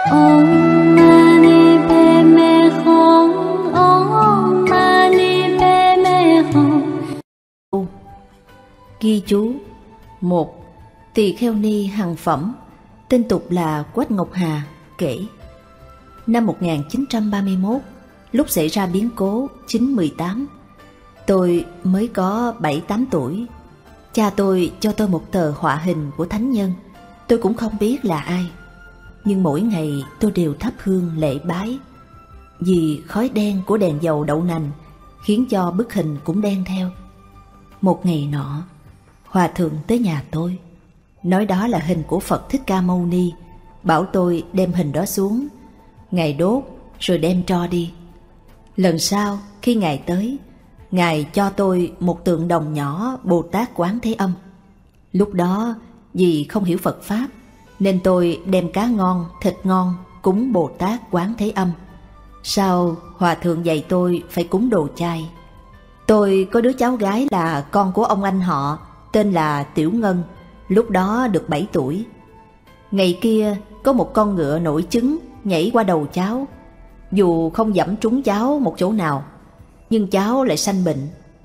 Om Mani Padme Hum. Om Mani Padme Hum. Ghi chú: 1. Tỳ kheo ni Hằng Phẩm, tên tục là Quách Ngọc Hà, kể: năm 1931, lúc xảy ra biến cố 9/18, tôi mới có 7-8 tuổi. Cha tôi cho tôi một tờ họa hình của thánh nhân. Tôi cũng không biết là ai, nhưng mỗi ngày tôi đều thắp hương lễ bái. Vì khói đen của đèn dầu đậu nành khiến cho bức hình cũng đen theo. Một ngày nọ, Hòa thượng tới nhà tôi, nói đó là hình của Phật Thích Ca Mâu Ni, bảo tôi đem hình đó xuống, Ngài đốt rồi đem tro đi. Lần sau khi Ngài tới, Ngài cho tôi một tượng đồng nhỏ Bồ Tát Quán Thế Âm. Lúc đó vì không hiểu Phật Pháp nên tôi đem cá ngon, thịt ngon cúng Bồ Tát Quán Thế Âm. Sau Hòa thượng dạy tôi phải cúng đồ chay. Tôi có đứa cháu gái là con của ông anh họ, tên là Tiểu Ngân, lúc đó được 7 tuổi. Ngày kia có một con ngựa nổi trứng nhảy qua đầu cháu. Dù không giẫm trúng cháu một chỗ nào, nhưng cháu lại sanh bệnh.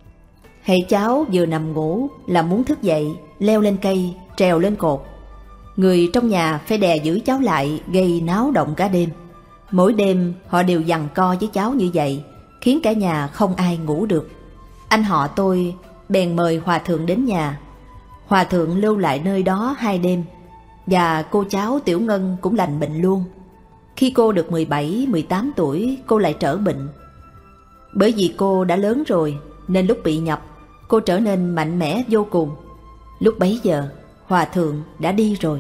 Hễ cháu vừa nằm ngủ là muốn thức dậy, leo lên cây, trèo lên cột. Người trong nhà phải đè giữ cháu lại, gây náo động cả đêm. Mỗi đêm họ đều giằng co với cháu như vậy, khiến cả nhà không ai ngủ được. Anh họ tôi bèn mời Hòa thượng đến nhà. Hòa thượng lưu lại nơi đó 2 đêm, và cô cháu Tiểu Ngân cũng lành bệnh luôn. Khi cô được 17-18 tuổi, cô lại trở bệnh. Bởi vì cô đã lớn rồi, nên lúc bị nhập, cô trở nên mạnh mẽ vô cùng. Lúc bấy giờ, Hòa thượng đã đi rồi.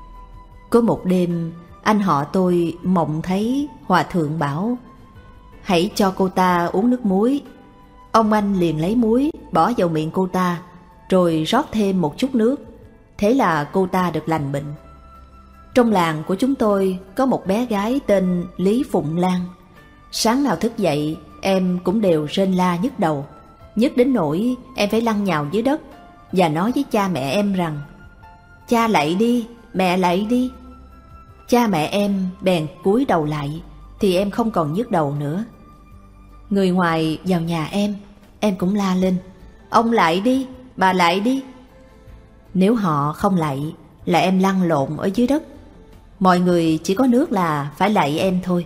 Có một đêm, anh họ tôi mộng thấy Hòa thượng bảo: hãy cho cô ta uống nước muối. Ông anh liền lấy muối bỏ vào miệng cô ta, rồi rót thêm một chút nước. Thế là cô ta được lành bệnh. Trong làng của chúng tôi có một bé gái tên Lý Phụng Lan. Sáng nào thức dậy, em cũng đều rên la nhức đầu, nhức đến nỗi em phải lăn nhào dưới đất và nói với cha mẹ em rằng: cha lạy đi, mẹ lạy đi. Cha mẹ em bèn cúi đầu lại thì em không còn nhức đầu nữa. Người ngoài vào nhà em cũng la lên: ông lạy đi, bà lạy đi. Nếu họ không lạy là em lăn lộn ở dưới đất. Mọi người chỉ có nước là phải lạy em thôi.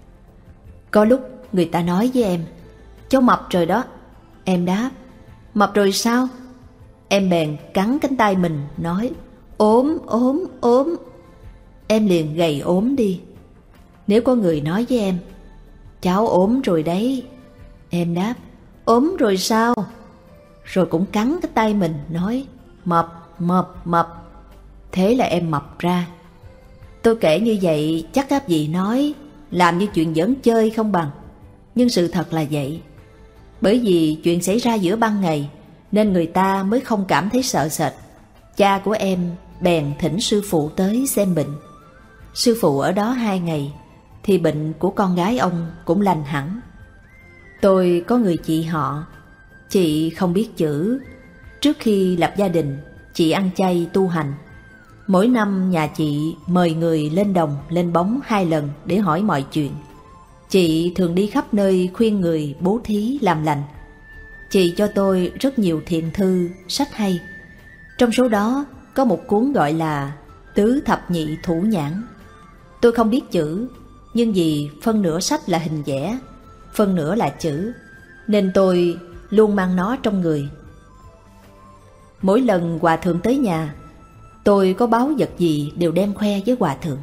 Có lúc người ta nói với em: cháu mập rồi đó. Em đáp: mập rồi sao? Em bèn cắn cánh tay mình nói: ốm, ốm, ốm. Em liền gầy ốm đi. Nếu có người nói với em: cháu ốm rồi đấy. Em đáp: ốm rồi sao? Rồi cũng cắn cái tay mình nói: mập, mập, mập. Thế là em mập ra. Tôi kể như vậy chắc các vị nói làm như chuyện giỡn chơi không bằng. Nhưng sự thật là vậy. Bởi vì chuyện xảy ra giữa ban ngày nên người ta mới không cảm thấy sợ sệt. Cha của em bèn thỉnh sư phụ tới xem bệnh. Sư phụ ở đó 2 ngày thì bệnh của con gái ông cũng lành hẳn. Tôi có người chị họ. Chị không biết chữ. Trước khi lập gia đình, chị ăn chay tu hành. Mỗi năm nhà chị mời người lên đồng lên bóng 2 lần để hỏi mọi chuyện. Chị thường đi khắp nơi khuyên người bố thí làm lành. Chị cho tôi rất nhiều thiện thư, sách hay. Trong số đó có một cuốn gọi là Tứ Thập Nhị Thủ Nhãn. Tôi không biết chữ, nhưng vì phân nửa sách là hình vẽ, phân nửa là chữ, nên tôi luôn mang nó trong người. Mỗi lần Hòa thượng tới nhà, tôi có báu vật gì đều đem khoe với Hòa thượng.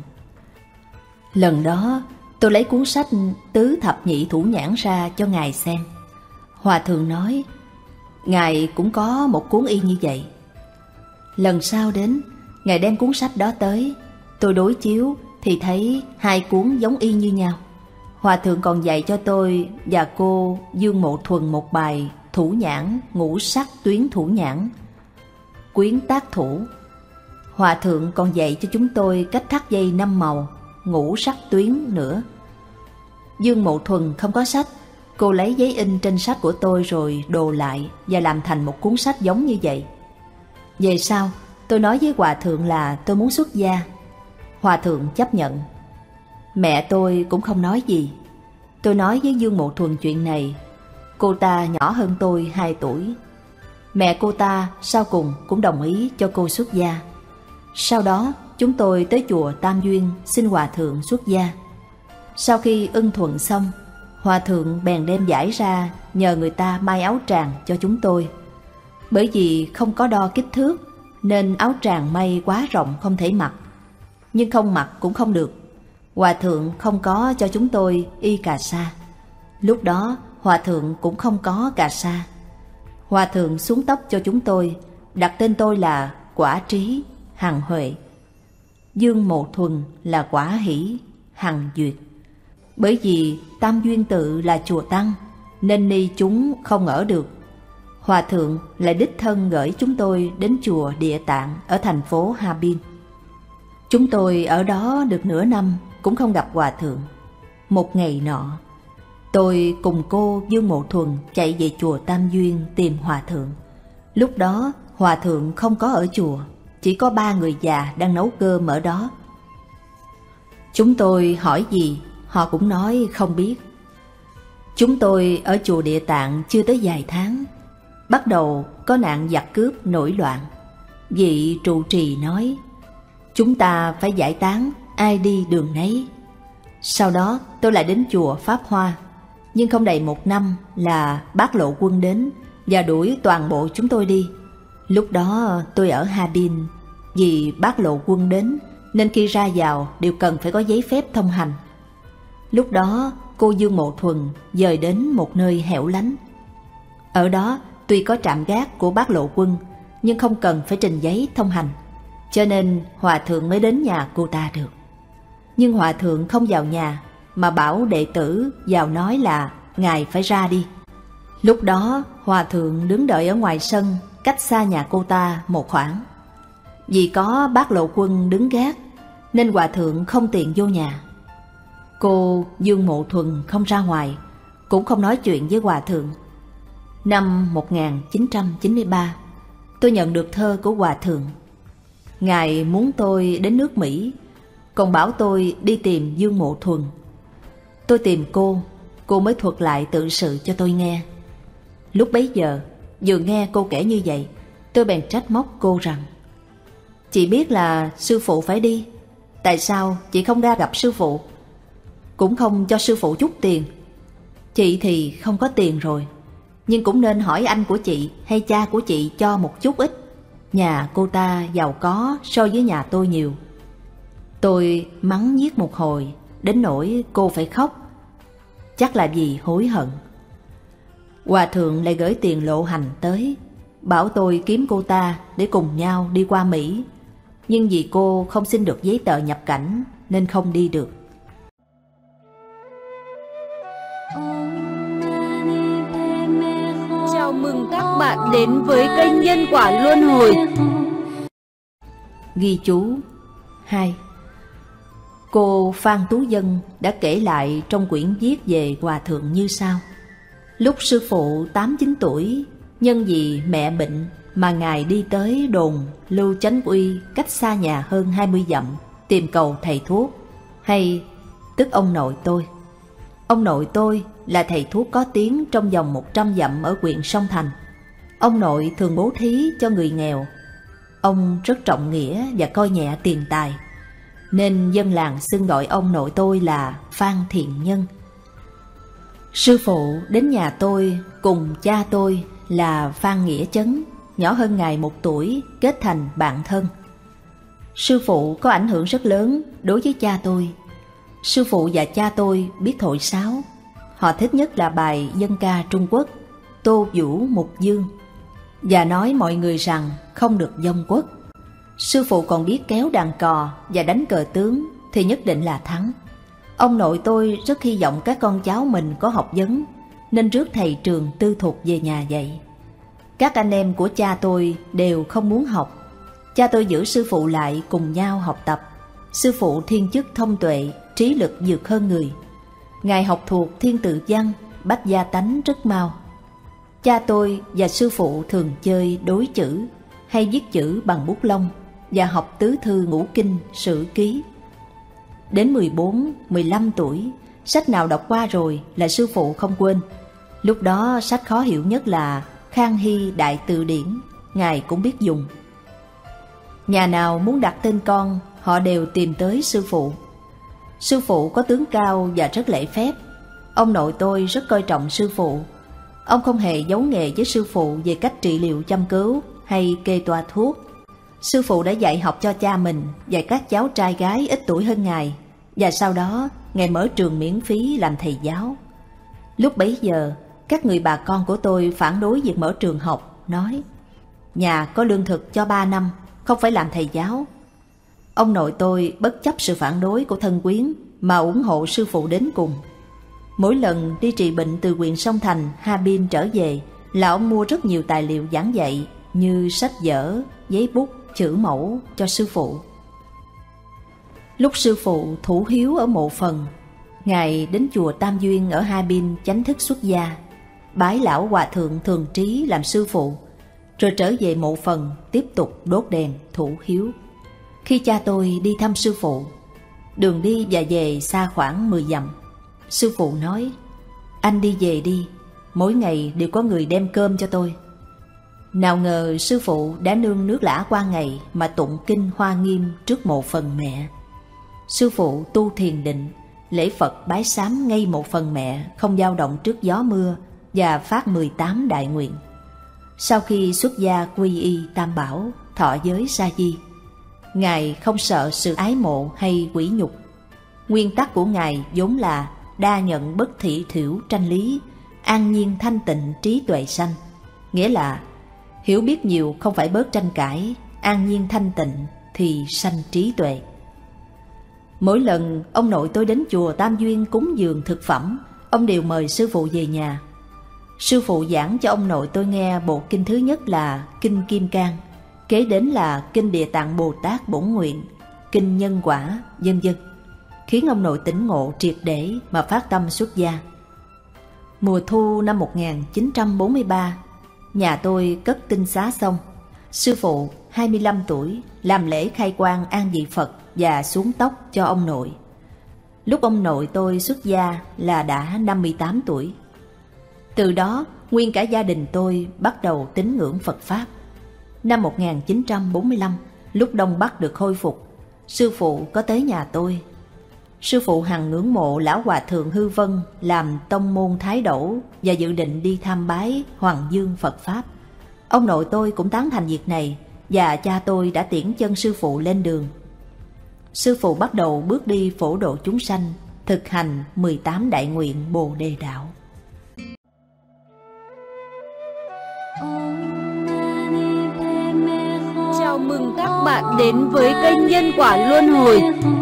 Lần đó tôi lấy cuốn sách Tứ Thập Nhị Thủ Nhãn ra cho Ngài xem. Hòa thượng nói Ngài cũng có một cuốn y như vậy. Lần sau đến, Ngài đem cuốn sách đó tới. Tôi đối chiếu thì thấy 2 cuốn giống y như nhau. Hòa thượng còn dạy cho tôi và cô Dương Mộ Thuần một bài Thủ Nhãn Ngũ Sắc Tuyến Thủ Nhãn, quyến tác thủ. Hòa thượng còn dạy cho chúng tôi cách thắt dây 5 màu, ngũ sắc tuyến nữa. Dương Mộ Thuần không có sách. Cô lấy giấy in trên sách của tôi rồi đồ lại và làm thành một cuốn sách giống như vậy. Về sau, tôi nói với Hòa thượng là tôi muốn xuất gia. Hòa thượng chấp nhận. Mẹ tôi cũng không nói gì. Tôi nói với Dương Mộ Thuần chuyện này. Cô ta nhỏ hơn tôi 2 tuổi. Mẹ cô ta sau cùng cũng đồng ý cho cô xuất gia. Sau đó chúng tôi tới chùa Tam Duyên xin hòa thượng xuất gia. Sau khi ưng thuận xong, hòa thượng bèn đem vải ra nhờ người ta may áo tràng cho chúng tôi. Bởi vì không có đo kích thước nên áo tràng may quá rộng không thể mặc. Nhưng không mặc cũng không được. Hòa thượng không có cho chúng tôi y cà sa. Lúc đó hòa thượng cũng không có cà sa. Hòa thượng xuống tóc cho chúng tôi, đặt tên tôi là Quả Trí, Hằng Huệ. Dương Mộ Thuần là Quả Hỷ, Hằng Duyệt. Bởi vì Tam Duyên Tự là chùa tăng nên ni chúng không ở được. Hòa thượng lại đích thân gửi chúng tôi đến chùa Địa Tạng ở thành phố Hà Biên. Chúng tôi ở đó được nửa năm cũng không gặp hòa thượng. Một ngày nọ, tôi cùng cô Dương Mộ Thuần chạy về chùa Tam Duyên tìm hòa thượng. Lúc đó hòa thượng không có ở chùa, chỉ có 3 người già đang nấu cơm ở đó. Chúng tôi hỏi gì, họ cũng nói không biết. Chúng tôi ở chùa Địa Tạng chưa tới vài tháng, bắt đầu có nạn giặc cướp nổi loạn. Vị trụ trì nói, chúng ta phải giải tán, ai đi đường nấy. Sau đó tôi lại đến chùa Pháp Hoa, nhưng không đầy 1 năm là Bác Lộ Quân đến và đuổi toàn bộ chúng tôi đi. Lúc đó tôi ở Hà Biên, vì Bác Lộ Quân đến nên khi ra vào đều cần phải có giấy phép thông hành. Lúc đó cô Dương Mộ Thuần dời đến một nơi hẻo lánh. Ở đó tuy có trạm gác của Bác Lộ Quân nhưng không cần phải trình giấy thông hành, cho nên hòa thượng mới đến nhà cô ta được. Nhưng hòa thượng không vào nhà mà bảo đệ tử vào nói là ngài phải ra đi. Lúc đó hòa thượng đứng đợi ở ngoài sân cách xa nhà cô ta một khoảng. Vì có Bác Lộ Quân đứng gác nên hòa thượng không tiện vô nhà. Cô Dương Mộ Thuần không ra ngoài, cũng không nói chuyện với hòa thượng. Năm 1993, tôi nhận được thơ của hòa thượng. Ngài muốn tôi đến nước Mỹ, còn bảo tôi đi tìm Dương Mộ Thuần. Tôi tìm cô mới thuật lại tự sự cho tôi nghe. Lúc bấy giờ, vừa nghe cô kể như vậy, tôi bèn trách móc cô rằng, chị biết là sư phụ phải đi, tại sao chị không ra gặp sư phụ? Cũng không cho sư phụ chút tiền. Chị thì không có tiền rồi, nhưng cũng nên hỏi anh của chị hay cha của chị cho một chút ít. Nhà cô ta giàu có so với nhà tôi nhiều. Tôi mắng nhiếc một hồi, đến nỗi cô phải khóc. Chắc là vì hối hận. Hòa thượng lại gửi tiền lộ hành tới, bảo tôi kiếm cô ta để cùng nhau đi qua Mỹ. Nhưng vì cô không xin được giấy tờ nhập cảnh nên không đi được. Chào mừng các bạn đến với kênh Nhân Quả Luân Hồi. Ghi chú 2. Cô Phan Tú Dân đã kể lại trong quyển viết về hòa thượng như sau. Lúc sư phụ 8-9 tuổi, nhân vì mẹ bệnh mà ngài đi tới đồn Lưu Chánh Uy cách xa nhà hơn 20 dặm tìm cầu thầy thuốc, hay tức ông nội tôi. Ông nội tôi là thầy thuốc có tiếng trong vòng 100 dặm ở huyện Sông Thành. Ông nội thường bố thí cho người nghèo. Ông rất trọng nghĩa và coi nhẹ tiền tài, nên dân làng xưng gọi ông nội tôi là Phan Thiện Nhân. Sư phụ đến nhà tôi cùng cha tôi là Phan Nghĩa Chấn, nhỏ hơn ngài 1 tuổi, kết thành bạn thân. Sư phụ có ảnh hưởng rất lớn đối với cha tôi. Sư phụ và cha tôi biết thổi sáo. Họ thích nhất là bài dân ca Trung Quốc Tô Vũ Mục Dương, và nói mọi người rằng không được vong quốc. Sư phụ còn biết kéo đàn cò và đánh cờ tướng thì nhất định là thắng. Ông nội tôi rất hy vọng các con cháu mình có học vấn, nên rước thầy trường tư thục về nhà dạy. Các anh em của cha tôi đều không muốn học. Cha tôi giữ sư phụ lại cùng nhau học tập. Sư phụ thiên chức thông tuệ, trí lực vượt hơn người. Ngài học thuộc thiên tự văn, bách gia tánh rất mau. Cha tôi và sư phụ thường chơi đối chữ, hay viết chữ bằng bút lông và học tứ thư ngũ kinh, sử ký. Đến 14, 15 tuổi, sách nào đọc qua rồi là sư phụ không quên. Lúc đó sách khó hiểu nhất là Khang Hy Đại Từ Điển, Ngài cũng biết dùng. Nhà nào muốn đặt tên con, họ đều tìm tới sư phụ. Sư phụ có tướng cao và rất lễ phép. Ông nội tôi rất coi trọng sư phụ. Ông không hề giấu nghề với sư phụ về cách trị liệu châm cứu hay kê toa thuốc. Sư phụ đã dạy học cho cha mình và các cháu trai gái ít tuổi hơn Ngài, và sau đó Ngài mở trường miễn phí làm thầy giáo. Lúc bấy giờ, các người bà con của tôi phản đối việc mở trường học, nói nhà có lương thực cho 3 năm, không phải làm thầy giáo. Ông nội tôi bất chấp sự phản đối của thân quyến mà ủng hộ sư phụ đến cùng. Mỗi lần đi trị bệnh từ huyện Sông Thành, Harbin trở về là ông mua rất nhiều tài liệu giảng dạy như sách vở, giấy bút, chữ mẫu cho sư phụ. Lúc sư phụ thủ hiếu ở mộ phần, Ngài đến chùa Tam Duyên ở Harbin chánh thức xuất gia, bái lão hòa thượng Thường Trí làm sư phụ, rồi trở về mộ phần tiếp tục đốt đèn thủ hiếu. Khi cha tôi đi thăm sư phụ, đường đi và về xa khoảng 10 dặm, sư phụ nói: anh đi về đi, mỗi ngày đều có người đem cơm cho tôi. Nào ngờ sư phụ đã nương nước lã qua ngày mà tụng kinh Hoa Nghiêm trước mộ phần mẹ. Sư phụ tu thiền định, lễ Phật bái sám ngay mộ phần mẹ, không dao động trước gió mưa, và phát 18 đại nguyện. Sau khi xuất gia quy y Tam Bảo, thọ giới sa di, Ngài không sợ sự ái mộ hay quỷ nhục. Nguyên tắc của Ngài vốn là đa nhận bất thị thiểu tranh lý, an nhiên thanh tịnh trí tuệ sanh. Nghĩa là hiểu biết nhiều không phải bớt tranh cãi, an nhiên thanh tịnh thì sanh trí tuệ. Mỗi lần ông nội tôi đến chùa Tam Duyên cúng dường thực phẩm, ông đều mời sư phụ về nhà. Sư phụ giảng cho ông nội tôi nghe bộ kinh thứ nhất là Kinh Kim Cang, kế đến là Kinh Địa Tạng Bồ Tát Bổn Nguyện, Kinh Nhân Quả, vân vân, khiến ông nội tỉnh ngộ triệt để mà phát tâm xuất gia. Mùa thu năm 1943, nhà tôi cất tinh xá xong, sư phụ 25 tuổi làm lễ khai quang an vị Phật và xuống tóc cho ông nội. Lúc ông nội tôi xuất gia là đã 58 tuổi. Từ đó, nguyên cả gia đình tôi bắt đầu tín ngưỡng Phật Pháp. Năm 1945, lúc Đông Bắc được khôi phục, sư phụ có tới nhà tôi. Sư phụ hằng ngưỡng mộ lão hòa thượng Hư Vân làm tông môn Thái Đẩu và dự định đi tham bái Hoàng Dương Phật Pháp. Ông nội tôi cũng tán thành việc này, và cha tôi đã tiễn chân sư phụ lên đường. Sư phụ bắt đầu bước đi phổ độ chúng sanh, thực hành 18 đại nguyện Bồ Đề Đạo. Chào mừng các bạn đến với kênh Nhân Quả Luân Hồi.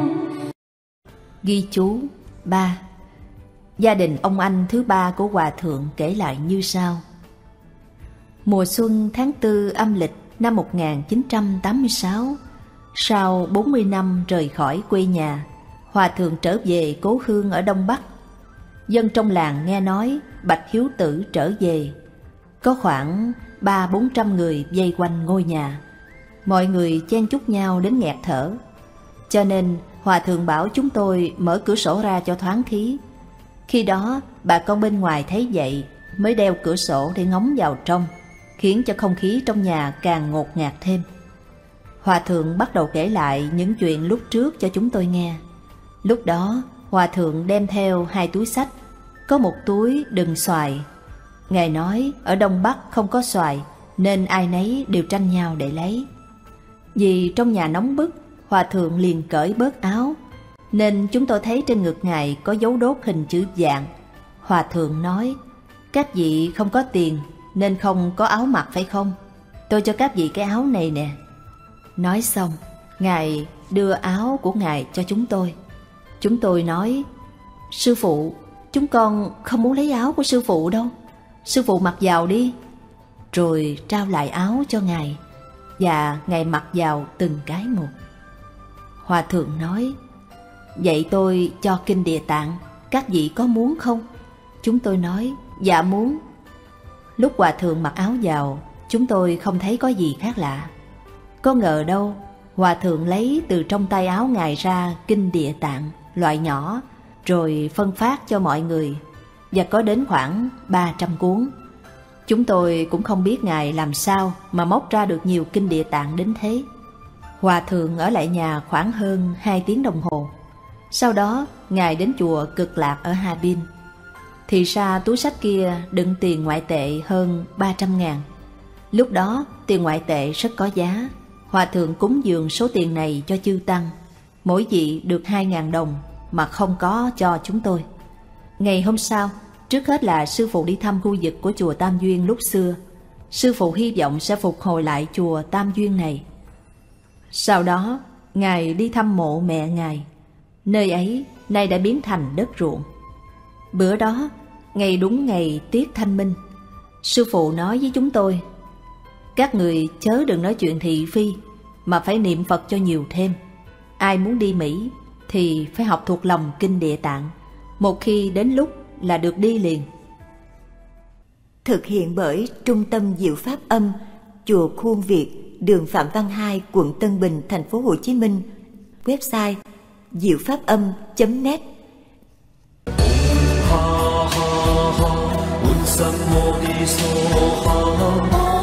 Ghi chú 3. Gia đình ông anh thứ ba của Hòa Thượng kể lại như sau. Mùa xuân tháng 4 âm lịch năm 1986, sau 40 năm rời khỏi quê nhà, Hòa Thượng trở về cố hương ở Đông Bắc. Dân trong làng nghe nói Bạch Hiếu Tử trở về. Có khoảng 300-400 người vây quanh ngôi nhà. Mọi người chen chúc nhau đến nghẹt thở. Cho nên Hòa Thượng bảo chúng tôi mở cửa sổ ra cho thoáng khí. Khi đó bà con bên ngoài thấy vậy mới đeo cửa sổ để ngóng vào trong, khiến cho không khí trong nhà càng ngột ngạt thêm. Hòa Thượng bắt đầu kể lại những chuyện lúc trước cho chúng tôi nghe. Lúc đó Hòa Thượng đem theo 2 túi xách, có một túi đựng xoài. Ngài nói ở Đông Bắc không có xoài nên ai nấy đều tranh nhau để lấy. Vì trong nhà nóng bức, Hòa Thượng liền cởi bớt áo, nên chúng tôi thấy trên ngực Ngài có dấu đốt hình chữ vạn. Hòa Thượng nói: các vị không có tiền nên không có áo mặc phải không? Tôi cho các vị cái áo này nè. Nói xong, Ngài đưa áo của Ngài cho chúng tôi. Chúng tôi nói: sư phụ, chúng con không muốn lấy áo của sư phụ đâu, sư phụ mặc vào đi. Rồi trao lại áo cho Ngài, và Ngài mặc vào từng cái một. Hòa Thượng nói: vậy tôi cho Kinh Địa Tạng, các vị có muốn không? Chúng tôi nói: dạ muốn. Lúc Hòa Thượng mặc áo vào, chúng tôi không thấy có gì khác lạ. Có ngờ đâu, Hòa thượng lấy từ trong tay áo Ngài ra kinh Địa Tạng, loại nhỏ, rồi phân phát cho mọi người, và có đến khoảng 300 cuốn. Chúng tôi cũng không biết Ngài làm sao mà móc ra được nhiều kinh Địa Tạng đến thế. Hòa thượng ở lại nhà khoảng hơn 2 tiếng đồng hồ. Sau đó Ngài đến chùa Cực Lạc ở Hà Bin. Thì ra túi xách kia đựng tiền ngoại tệ hơn 300.000. Lúc đó tiền ngoại tệ rất có giá. Hòa thượng cúng dường số tiền này cho chư tăng, mỗi vị được 2.000 đồng mà không có cho chúng tôi. Ngày hôm sau, trước hết là sư phụ đi thăm khu vực của chùa Tam Duyên lúc xưa. Sư phụ hy vọng sẽ phục hồi lại chùa Tam Duyên này. Sau đó, Ngài đi thăm mộ mẹ Ngài. Nơi ấy nay đã biến thành đất ruộng. Bữa đó, ngày đúng ngày tiết Thanh Minh, sư phụ nói với chúng tôi: các người chớ đừng nói chuyện thị phi, mà phải niệm Phật cho nhiều thêm. Ai muốn đi Mỹ thì phải học thuộc lòng kinh Địa Tạng. Một khi đến lúc là được đi liền. Thực hiện bởi Trung tâm Diệu Pháp Âm, chùa Khuôn Việt, đường Phạm Văn Hai, quận Tân Bình, thành phố Hồ Chí Minh. Website diệu pháp âm.net. ha ha ha,